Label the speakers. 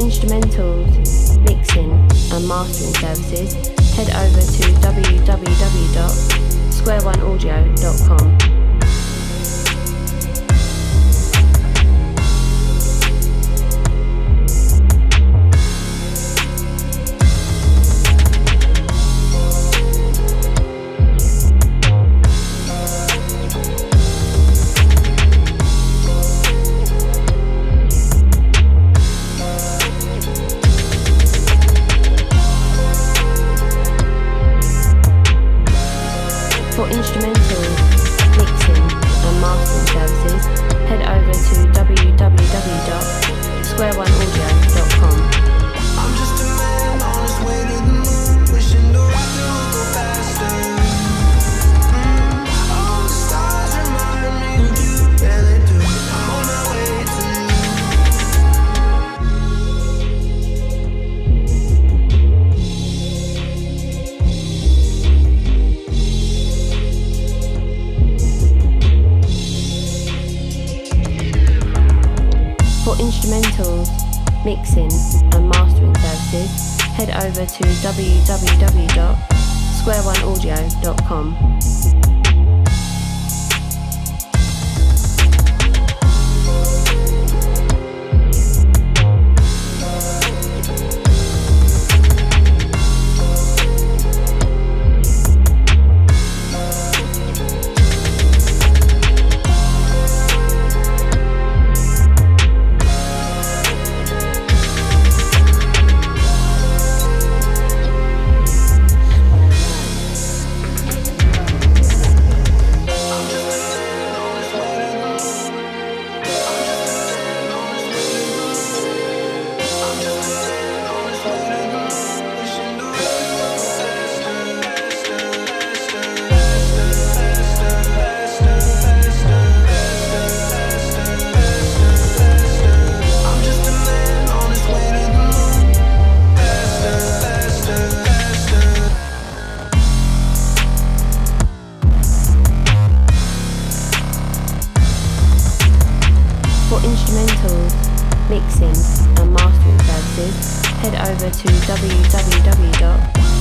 Speaker 1: instrumentals, mixing and mastering services, head over to www.squareoneaudio.com. For instrumentals, mixing and mastering services, head over to www.squareoneaudio.com.
Speaker 2: I'm just a man on his way to the moon, wishing the weather would go faster. All the stars remind me of you, yeah they do. I'm on my way to
Speaker 1: For instrumentals, mixing and mastering services, head over to www.squareoneaudio.com. For instrumentals, mixing and mastering services, head over to www.squareoneaudio.com.